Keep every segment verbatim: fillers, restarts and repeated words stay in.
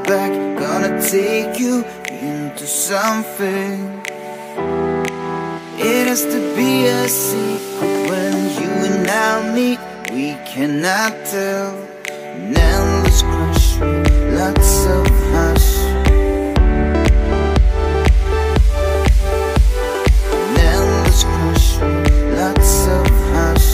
back, gonna take you into something. It has to be a secret when you and I meet. We cannot tell. An endless crush, lots of hush. An endless crush, lots of hush.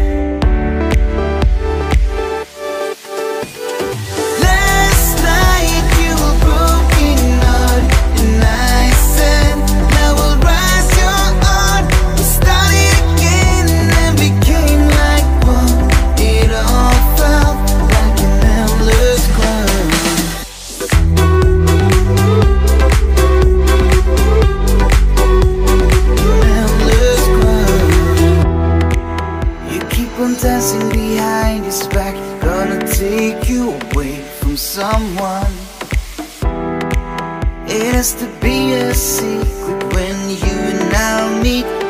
Dancing behind his back, gonna take you away from someone. It has to be a secret when you and I meet.